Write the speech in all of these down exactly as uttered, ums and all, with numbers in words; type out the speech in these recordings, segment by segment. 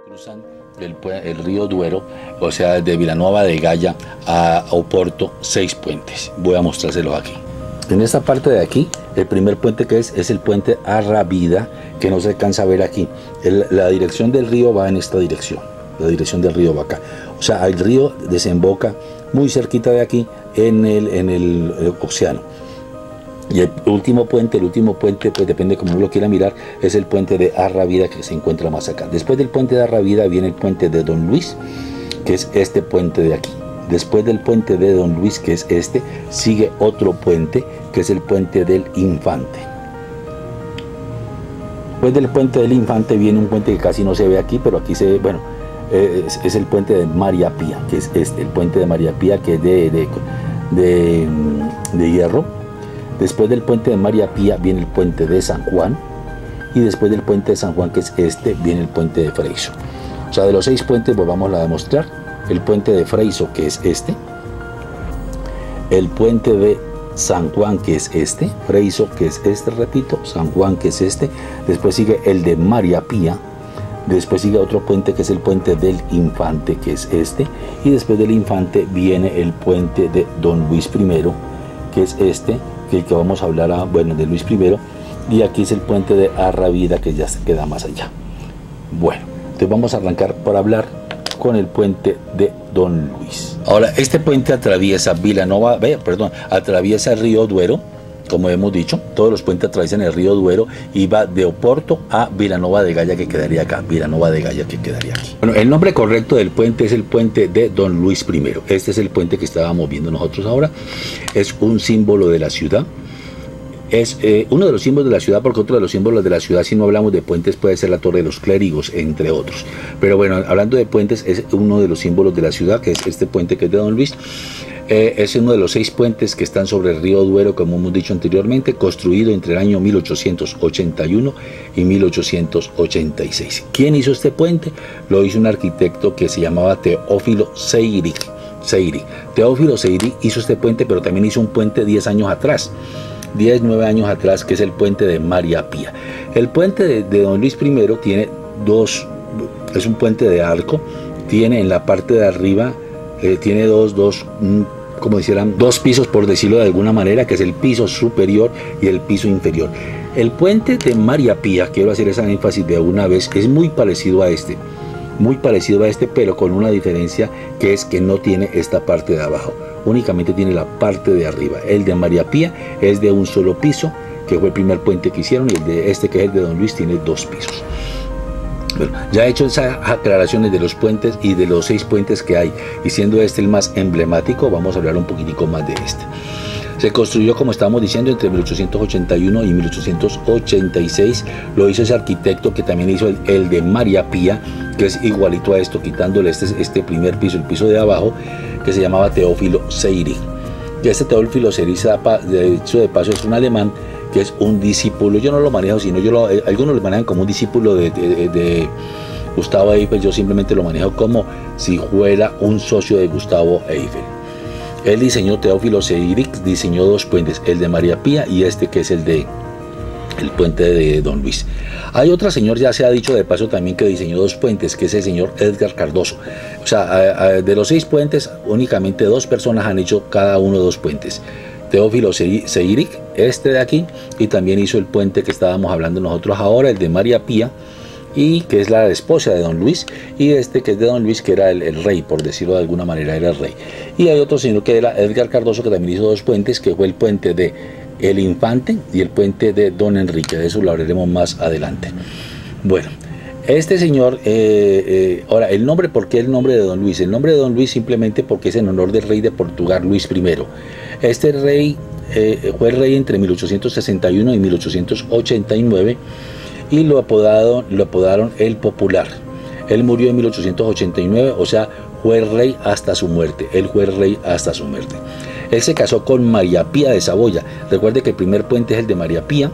Cruzan el, el río Duero, o sea, desde Vilanova de Gaia a Oporto, seis puentes. Voy a mostrárselos aquí. En esta parte de aquí, el primer puente que es, es el puente Arrábida, que no se alcanza a ver aquí. El, la dirección del río va en esta dirección, la dirección del río va acá. O sea, el río desemboca muy cerquita de aquí en el, en el, el océano. Y el último puente, el último puente, pues depende como uno lo quiera mirar, es el puente de Arrábida, que se encuentra más acá. Después del puente de Arrábida viene el puente de Don Luis, que es este puente de aquí. Después del puente de Don Luis, que es este, sigue otro puente, que es el puente del Infante. Después del puente del Infante viene un puente que casi no se ve aquí, pero aquí se ve, bueno, es, es el puente de María Pía, que es este, el puente de María Pía, que es de, de, de, de hierro. Después del puente de María Pía viene el puente de San Juan, y después del puente de San Juan, que es este, viene el puente de Freixo. O sea, de los seis puentes, pues vamos a demostrar el puente de Freixo, que es este, el puente de San Juan, que es este, Freixo, que es este, repito, San Juan, que es este, después sigue el de María Pía, después sigue otro puente que es el puente del Infante, que es este, y después del Infante viene el puente de Don Luis primero, que es este, que el que vamos a hablar, a, bueno, de Luis primero, y aquí es el puente de Arrábida, que ya se queda más allá. Bueno, entonces vamos a arrancar por hablar con el puente de Don Luis. Ahora, este puente atraviesa Vilanova, ve, perdón, atraviesa el río Duero, como hemos dicho. Todos los puentes atraviesan el río Duero y va de Oporto a Vilanova de Gaia, que quedaría acá, Vilanova de Gaia, que quedaría aquí. Bueno, el nombre correcto del puente es el puente de Don Luis primero. Este es el puente que estábamos viendo nosotros ahora. Es un símbolo de la ciudad. Es eh, uno de los símbolos de la ciudad, porque otro de los símbolos de la ciudad, si no hablamos de puentes, puede ser la Torre de los Clérigos, entre otros. Pero bueno, hablando de puentes, es uno de los símbolos de la ciudad, que es este puente que es de Don Luis. Eh, es uno de los seis puentes que están sobre el río Duero, como hemos dicho anteriormente, construido entre el año mil ochocientos ochenta y uno y mil ochocientos ochenta y seis. ¿Quién hizo este puente? Lo hizo un arquitecto que se llamaba Teófilo Seyrig. Seyrig. Teófilo Seyrig hizo este puente, pero también hizo un puente diez años atrás. diez, nueve años atrás, que es el puente de María Pía. El puente de, de Don Luis primero tiene dos, es un puente de arco, tiene en la parte de arriba, eh, tiene dos, dos, como decían, dos pisos, por decirlo de alguna manera, que es el piso superior y el piso inferior. El puente de María Pía, quiero hacer esa énfasis de una vez, es muy parecido a este, muy parecido a este, pero con una diferencia, que es que no tiene esta parte de abajo. Únicamente tiene la parte de arriba. El de María Pía es de un solo piso, que fue el primer puente que hicieron, y el de este, que es el de Don Luis, tiene dos pisos. Bueno, ya he hecho esas aclaraciones de los puentes y de los seis puentes que hay, y siendo este el más emblemático, vamos a hablar un poquitico más de este. Se construyó, como estábamos diciendo, entre mil ochocientos ochenta y uno y mil ochocientos ochenta y seis. Lo hizo ese arquitecto que también hizo el, el de María Pía, que es igualito a esto, quitándole este, este primer piso, el piso de abajo, que se llamaba Teófilo Seyrig. Y este Teófilo Seyrig, de hecho de paso, es un alemán que es un discípulo. Yo no lo manejo, sino yo lo, eh, algunos lo manejan como un discípulo de, de, de Gustavo Eiffel. Yo simplemente lo manejo como si fuera un socio de Gustavo Eiffel. Él diseñó, Teófilo Seyrig diseñó dos puentes, el de María Pía y este, que es el de el puente de Don Luis. Hay otro señor, ya se ha dicho de paso también, que diseñó dos puentes, que es el señor Edgar Cardoso. O sea, a, a, de los seis puentes, únicamente dos personas han hecho cada uno dos puentes. Teófilo Seyrig, este de aquí, y también hizo el puente que estábamos hablando nosotros ahora, el de María Pía, y que es la esposa de Don Luis, y este que es de Don Luis, que era el, el rey, por decirlo de alguna manera, era el rey. Y hay otro señor que era Edgar Cardoso, que también hizo dos puentes, que fue el puente de El Infante y el puente de Don Enrique. De eso lo hablaremos más adelante. Bueno, este señor, eh, eh, ahora, el nombre, ¿por qué el nombre de Don Luis? El nombre de Don Luis simplemente porque es en honor del rey de Portugal, Luis primero. Este rey eh, fue rey entre mil ochocientos sesenta y uno y mil ochocientos ochenta y nueve, y lo apodaron, lo apodaron el Popular. Él murió en mil ochocientos ochenta y nueve, o sea, fue rey hasta su muerte. Él fue rey hasta su muerte. Él se casó con María Pía de Saboya. Recuerde que el primer puente es el de María Pía,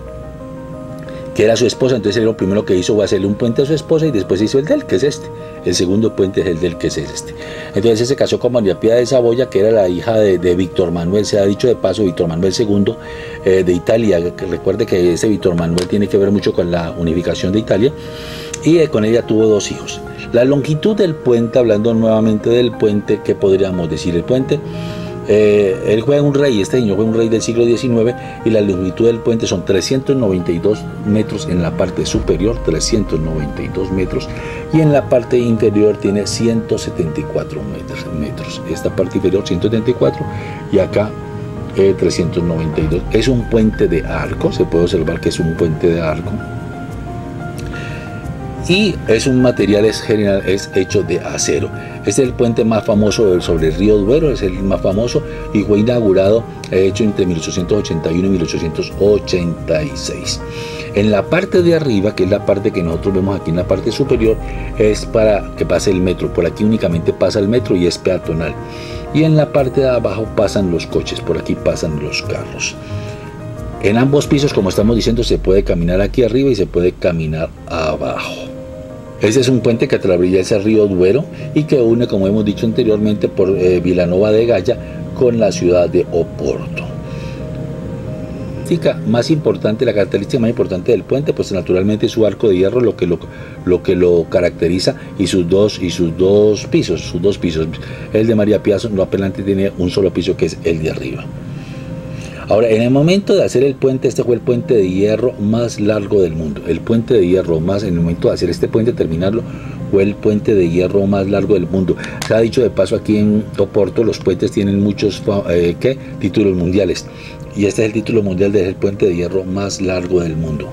que era su esposa. Entonces él lo primero que hizo fue hacerle un puente a su esposa, y después hizo el de él, que es este. El segundo puente es el del que es este. Entonces él se casó con María Pía de Saboya, que era la hija de, de Víctor Manuel, se ha dicho de paso, Víctor Manuel segundo eh, de Italia. Que recuerde que ese Víctor Manuel tiene que ver mucho con la unificación de Italia, y eh, con ella tuvo dos hijos. La longitud del puente, hablando nuevamente del puente, ¿qué podríamos decir? El puente, eh, él fue un rey, este señor fue un rey del siglo diecinueve, y la longitud del puente son trescientos noventa y dos metros en la parte superior, trescientos noventa y dos metros, y en la parte inferior tiene ciento setenta y cuatro metros. Esta parte inferior ciento setenta y cuatro y acá eh, trescientos noventa y dos. Es un puente de arco, se puede observar que es un puente de arco. Y es un material es, general, es hecho de acero. Este es el puente más famoso sobre el río Duero, es el más famoso y fue inaugurado, hecho entre mil ochocientos ochenta y uno y mil ochocientos ochenta y seis. En la parte de arriba, que es la parte que nosotros vemos aquí en la parte superior, es para que pase el metro. Por aquí únicamente pasa el metro y es peatonal. Y en la parte de abajo pasan los coches, por aquí pasan los carros. En ambos pisos, como estamos diciendo, se puede caminar aquí arriba y se puede caminar abajo. Este es un puente que atraviesa el río Duero y que une, como hemos dicho anteriormente, por eh, Vilanova de Gaya con la ciudad de Oporto. Más importante, la característica más importante del puente, pues naturalmente su arco de hierro, lo que lo, lo que lo caracteriza, y sus dos y sus dos pisos, sus dos pisos. El de María Pía no apenas tiene un solo piso, que es el de arriba. Ahora, en el momento de hacer el puente, este fue el puente de hierro más largo del mundo. El puente de hierro más, en el momento de hacer este puente, terminarlo, fue el puente de hierro más largo del mundo. Se ha dicho de paso, aquí en Oporto los puentes tienen muchos eh, ¿qué? títulos mundiales. Y este es el título mundial del puente de hierro más largo del mundo.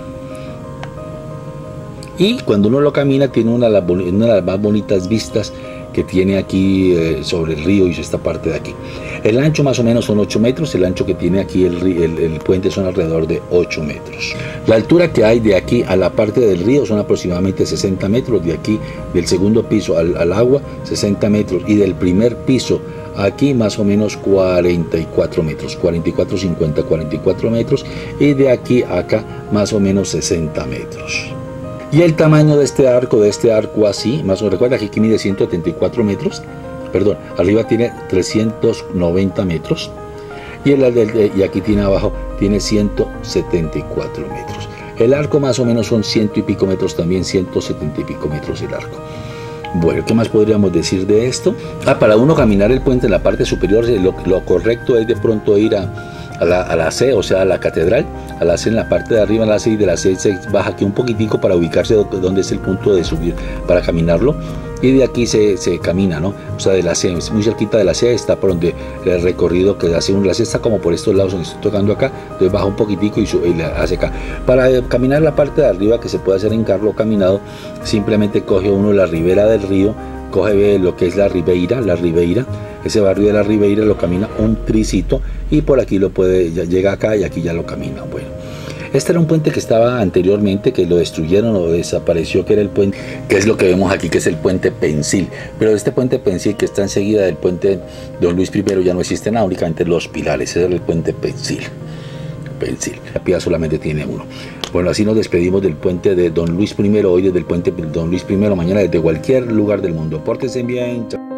Y cuando uno lo camina, tiene una de las, una de las más bonitas vistas que tiene aquí eh, sobre el río y esta parte de aquí. El ancho más o menos son ocho metros, el ancho que tiene aquí el, el, el puente son alrededor de ocho metros. La altura que hay de aquí a la parte del río son aproximadamente sesenta metros, de aquí del segundo piso al, al agua sesenta metros, y del primer piso aquí más o menos cuarenta y cuatro metros, cuarenta y cuatro, cincuenta, cuarenta y cuatro metros, y de aquí a acá más o menos sesenta metros. Y el tamaño de este arco, de este arco así, más o menos, recuerda que aquí mide ciento setenta y cuatro metros, perdón, arriba tiene trescientos noventa metros, y, el, el, y aquí tiene abajo, tiene ciento setenta y cuatro metros. El arco más o menos son ciento y pico metros también, ciento setenta y pico metros el arco. Bueno, ¿qué más podríamos decir de esto? Ah, para uno caminar el puente en la parte superior, lo, lo correcto es de pronto ir a A la, a la C, o sea, a la catedral, a la C en la parte de arriba, a la C, y de la C se baja aquí un poquitico para ubicarse donde es el punto de subir para caminarlo, y de aquí se, se camina, ¿no? O sea, de la C, muy cerquita de la C está por donde el recorrido que hace un, la C está como por estos lados donde estoy tocando acá, entonces baja un poquitico y, sube, y le hace acá. Para eh, caminar la parte de arriba, que se puede hacer en carro caminado, simplemente coge uno la ribera del río, coge lo que es la Ribeira, la Ribeira, ese barrio de la Ribeira lo camina un tricito y por aquí lo puede, ya llega acá y aquí ya lo camina. Bueno, este era un puente que estaba anteriormente, que lo destruyeron o desapareció, que era el puente, que es lo que vemos aquí, que es el puente Pensil. Pero este puente Pensil, que está enseguida del puente Don Luis primero, ya no existe nada, únicamente los pilares. Ese era el puente Pensil. Pensil. La Pía solamente tiene uno. Bueno, así nos despedimos del puente de Don Luis primero, hoy desde el puente Don Luis primero, mañana desde cualquier lugar del mundo. Pórtense bien.